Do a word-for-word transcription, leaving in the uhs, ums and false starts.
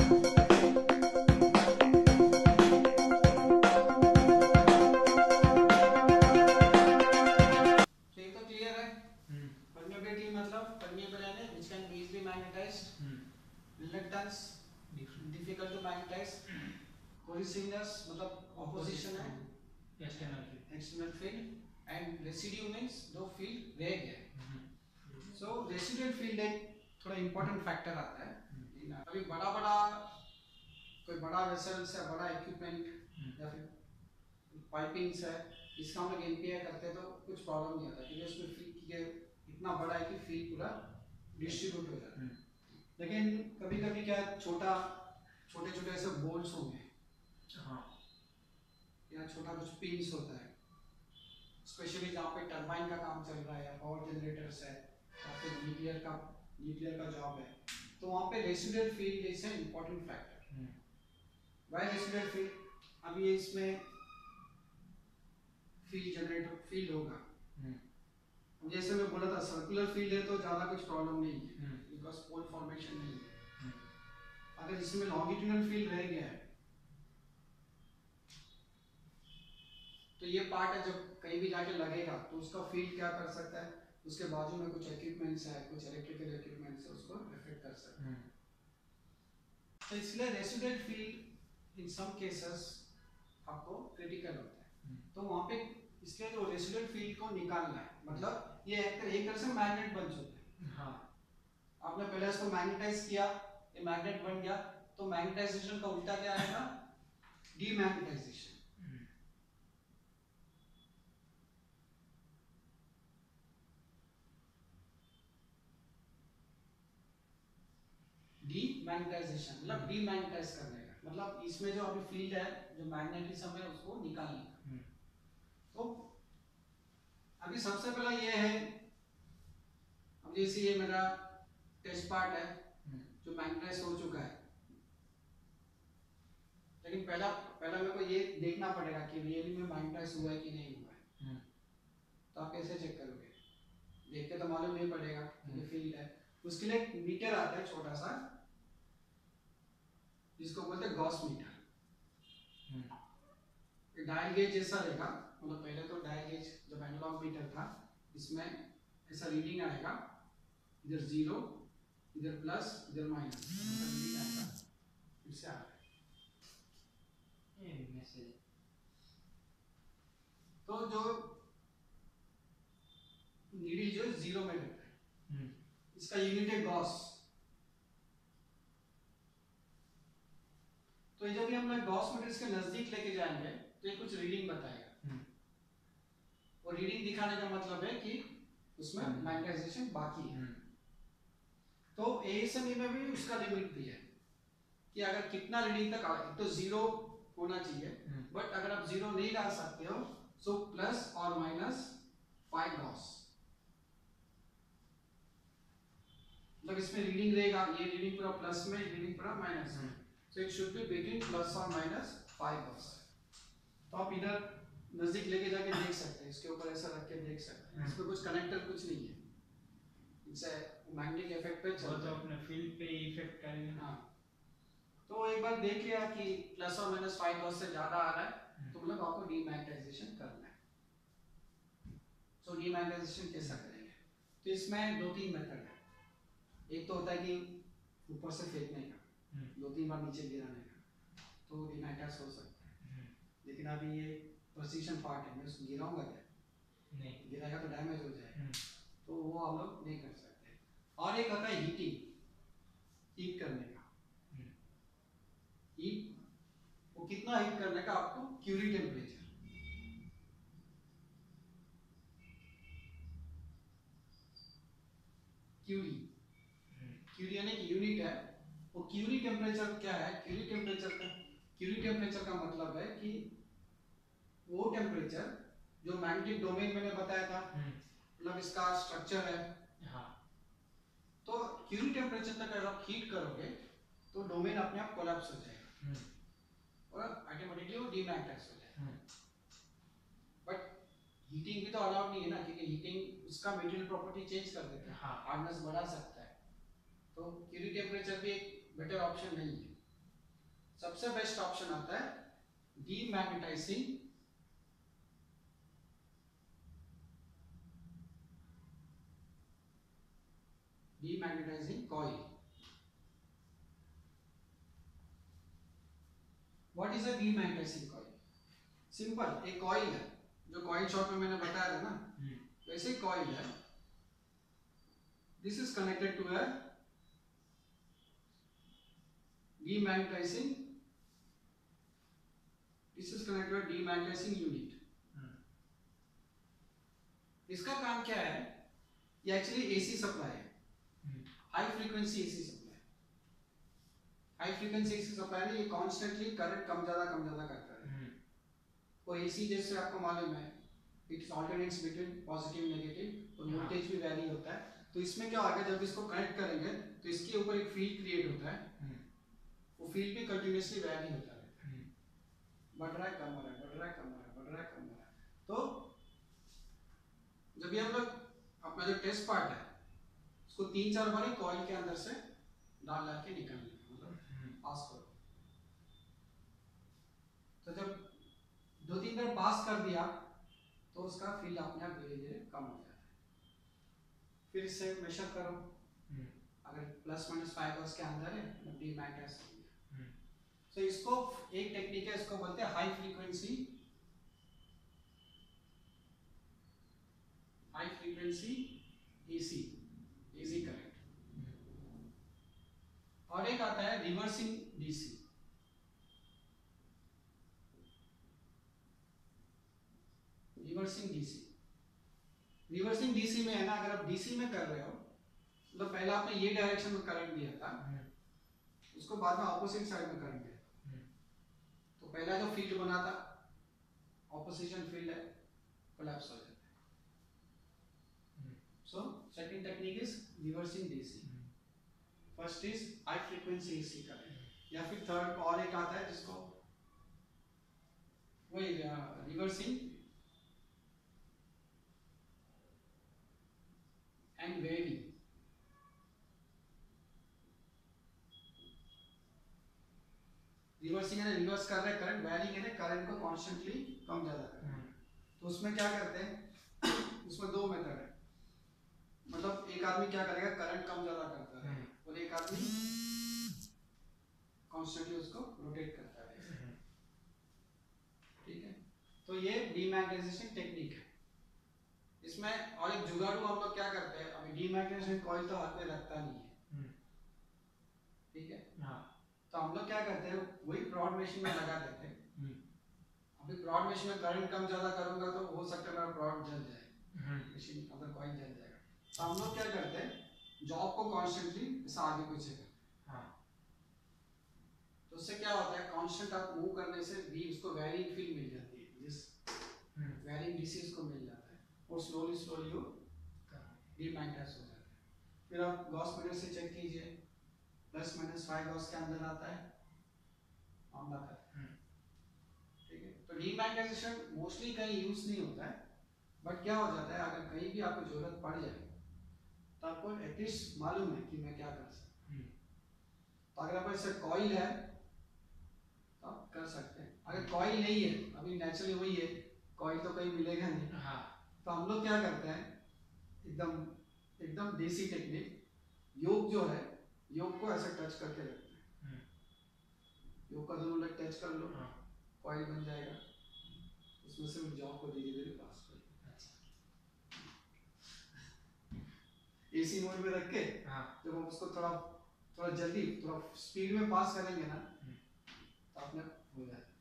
Reluctance difficult to magnetize, coerciveness मतलब opposition है, external field external field and residue means दो field रह गए। सो रेसिडुअल फील्ड एक थोड़ा इंपॉर्टेंट फैक्टर आता है। अभी बड़ा बड़ा कोई बड़ा वेसल्स है, बड़ा इक्विपमेंट या फिर पाइपिंग्स है, इसका हम लोग एनपीआई करते हैं तो कुछ प्रॉब्लम नहीं आता क्योंकि उसमें फील्ड इतना बड़ा है कि फील्ड पूरा डिस्ट्रीब्यूट हो जाता है। लेकिन कभी कभी क्या छोटा छोटे छोटे ऐसे बोल्ट्स होंगे, हाँ, या छोटा कुछ पिंस होता है, स्पेशली जहाँ पे टरबाइन का काम चल रहा है या पावर जनरेटर्स है या फिर न्यूक्लियर का न्यूक्लियर का जॉब है, तो वहाँ पे residual field is an important factor. Why residual field? अब ये इसमें फील्ड जनरेटर फील्ड होगा, जैसे मैं बोला था सर्कुलर फील्ड है तो ज़्यादा कुछ प्रॉब्लम नहीं है बिकॉज पोल फॉर्मेशन नहीं है। अगर इसमें लॉन्गिट्यूडनल फील्ड रह गया है तो ये पार्ट है जब कहीं भी जाके लगेगा तो उसका फील्ड क्या कर सकता है, उसके बाजू में कुछ इक्विपमेंट्स है, कुछ इलेक्ट्रिकल इक्विपमेंट्स है, उसको अफेक्ट कर सकता है। तो इसलिए residual field in some cases आपको क्रिटिकल होता है। तो वहाँ पे इसके जो रेसिडुअल फील्ड को निकालना है, मतलब ये एक एक तरह से मैग्नेट बन चुका है। हाँ, आपने पहले इसको मैग्नेटाइज किया, ये मैग्नेट बन गया, तो मैग्नेटाइजेशन का उल्टा क्या आएगा? डीमैग्नेटाइजेशन। डीमैग्नेटाइजेशन मतलब डीमैग्नेटाइज करने का, मतलब इसमें जो अभी फील्ड है जो मैग्नेटिज्म है उसको निकालने का। तो अभी सबसे पहला ये है, अब जैसे ये मेरा टेस्ट पार्ट है जो मैग्नेटाइज हो चुका है, लेकिन पहला पहला मेरे को ये देखना पड़ेगा कि रियली में मैग्नेटाइज हुआ है कि नहीं हुआ है। तो आप कैसे चेक करोगे? देख के तो मालूम नहीं पड़ेगा कि फील्ड है। उसके लिए एक मीटर आता है छोटा सा जिसको बोलते हैं गॉस मीटर। डायल गेज जैसा रहेगा, मतलब पहले तो डायल गेज जब एनालॉग मीटर था इसमें ऐसा रीडिंग आएगा, इधर जीरो, इधर प्लस, इधर माइनस, ऐसा रीडिंग आएगा। फिर से आ रहा है ये मैसेज। तो जो नीडल जो जीरो में रहता है, इसका यूनिट है गॉस। तो जब हम लोग गॉस मीटर इसके नजदीक लेके जाएंगे तो ये कुछ रीडिंग बताएगा, और रीडिंग दिखाने का मतलब है कि उसमें मैग्नेटाइजेशन बाकी है। तो एएसएमई में भी उसका लिमिट भी है कि अगर कितना रीडिंग तक आ, तो जीरो होना चाहिए, बट अगर आप जीरो नहीं ला सकते हो सो प्लस और माइनस फाइव गॉस, मतलब इसमें रीडिंग रहेगा, ये रीडिंग पूरा प्लस में, रीडिंग पूरा माइनस में, so it should be between plus और माइनस फाइव गॉस। तो आप इधर नजदीक लेके जाके देख सकते हैं, इसके ऊपर ऐसा रख के देख सकते हैं, इसमें कुछ कनेक्टर कुछ नहीं है, इससे मैग्नेटिक इफेक्ट पे चलता है, तो अपने फील्ड पे इफेक्ट करेगा। हाँ, तो एक बार देख लिया कि प्लस और माइनस फाइव गॉस से ज्यादा आ रहा है तो मतलब आपको डीमैग्नेटाइजेशन करना है। सो so, डीमैग्नेटाइजेशन कैसा करेंगे? तो इसमें दो तीन मेथड है। एक तो होता है कि ऊपर से फेंकने का, दो तीन बार नीचे गिराने का, तो डीमैग्नेटाइज हो सकता है। लेकिन अभी ये प्रेसिशन पार्ट है, मैं उसको गिराऊंगा क्या? नहीं, गिराएगा तो डैमेज हो जाएगा, तो वो हम लोग नहीं कर सकते। और एक आता है हीटिंग, हीट करने का। हीट, वो कितना हीट करने का? आपको क्यूरी टेम्परेचर, क्यूरी, क्यूरी यानी कि यूनिट है। वो क्यूरी टेम्परेचर क्या है? क्यूरी टेम्परेचर का क्यूरी टेम्परेचर का मतलब है कि वो टेम्परेचर जो मैग्नेटिक डोमेन मैंने बताया था, मतलब इसका स्ट्रक्चर है। हाँ, तो क्यूरी टेम्परेचर तक अगर आप हीट करोगे तो डोमेन अपने आप कोलैप्स हो जाएगा और ऑटोमेटिकली वो डीमैग्नेटाइज हो जाएगा। बट हीटिंग भी तो अलाउड नहीं है ना, क्योंकि हीटिंग उसका मटेरियल प्रॉपर्टी चेंज कर देता है, हार्डनेस बढ़ा सकता है। तो क्यूरी टेम्परेचर भी एक बेटर ऑप्शन नहीं है। सबसे बेस्ट ऑप्शन आता है demagnetizing demagnetizing coil. What is a demagnetizing coil? Simple, एक कॉइल है जो कॉइल शॉप में मैंने बताया था ना, वैसे ही कॉइल है। This is connected to a demagnetizing this is connected to a demagnetizing unit. इसका काम क्या है? ये एक्चुअली एसी सप्लाई है, high frequency AC supply. High frequency AC supply में ये कॉन्स्टेंटली करंट कम ज्यादा कम ज्यादा करता है। वो एसी जैसे आपको मालूम है it alternates between positive negative, तो वोल्टेज भी वैरी होता है। तो इसमें क्या होगा, जब इसको कनेक्ट करेंगे तो इसके ऊपर एक फील्ड क्रिएट होता है, वो फील्ड भी कंटिन्यूअसली वैरी होता है, बढ़ रहा है कम हो रहा है, बढ़ रहा है कम हो रहा है, बढ़ रहा है कम हो रहा है। तो जब ये हम लोग अपना जो टेस्ट पार्ट है उसको तीन चार बार कॉइल के अंदर से डाल डाल के निकालना, मतलब पास करो। तो जब दो तीन बार पास कर दिया तो उसका फील्ड अपने आप धीरे धीरे कम हो जाता है। फिर इससे मेजर करो, अगर प्लस माइनस फाइव के अंदर है मतलब डीमैग्नेटाइज। तो इसको एक टेक्निक है, इसको बोलते हैं high frequency high frequency AC AC current. और एक आता है reversing DC. Reversing DC reversing DC में है ना, अगर आप डीसी में कर रहे हो मतलब पहले आपने ये डायरेक्शन में करंट दिया था, उसको बाद में ऑपोजिट साइड में करंट दिया। तो पहला जो फील्ड बना था ऑपोजिशन फील्ड है, कोलैप्स हो जाता है। So second technique is reversing DC. First is high frequency AC current, या फिर थर्ड और एक आता है जिसको वही रिवर्सिंग एंड वेविंग। रिवर्सिंग है रिवर्स कर रहे हैं करंट, वेरिंग है करंट को कांस्टेंटली कम ज्यादा कर रहे हैं। तो उसमें क्या करते हैं, उसमें दो मेथड है। मतलब एक आदमी क्या करेगा, करंट कम ज्यादा करता है और एक आदमी कांस्टेंटली उसको रोटेट करता है। ठीक है, तो ये डीमैग्नेटाइजेशन टेक्निक है। इसमें और एक जुगाड़ू हम लोग क्या करते हैं, अभी डीमैग्नेटाइजेशन कॉइल तो हाथ में रखता नहीं है, ठीक है। हाँ, तो हम लोग क्या करते हैं, वही ब्रॉड मशीन में लगा देते हैं। अभी ब्रॉड मशीन में करंट कम ज्यादा करूंगा तो हो सकता है मेरा ब्रॉड जल जाए, मशीन मतलब कॉइल जल जाएगा। तो हम लोग क्या करते हैं, जॉब को कॉन्स्टेंटली ऐसा आगे पीछे करते हैं। हाँ, तो उससे क्या होता है, कांस्टेंट आप मूव करने से भी उसको वेरिंग फील्ड मिल जाती है, जिस वेरिंग डीसी उसको मिल जाता है और स्लोली स्लोली वो डीमैग्नेटाइज हो जाता है। फिर आप गॉस मीटर से चेक कीजिए, प्लस माइनस फाइव गॉस के अंदर आता है, मामला खत्म। ठीक है, तो डीमैग्नेटाइजेशन मोस्टली कहीं यूज नहीं होता है, बट क्या हो जाता है अगर कहीं भी आपको जरूरत पड़ जाए तो आपको एटलीस्ट मालूम है कि मैं क्या कर सकता हूँ। तो अगर आपके पास कॉइल है तो आप कर सकते हैं। अगर कॉइल नहीं है, अभी नेचुरली वही है, कॉइल तो कहीं मिलेगा नहीं। हाँ, तो हम लोग क्या करते हैं, एकदम एकदम देसी टेक्निक, योग जो है योग को ऐसे टच करके रखते हैं। योग का दोनों लेग टच कर लो, कॉइल बन जाएगा, उसमें से जॉब को धीरे धीरे पास कर लो। एसी मोड में रख के जब हम उसको थोड़ा थोड़ा जल्दी थोड़ा स्पीड में पास करेंगे ना तो अपने हो जाएगा।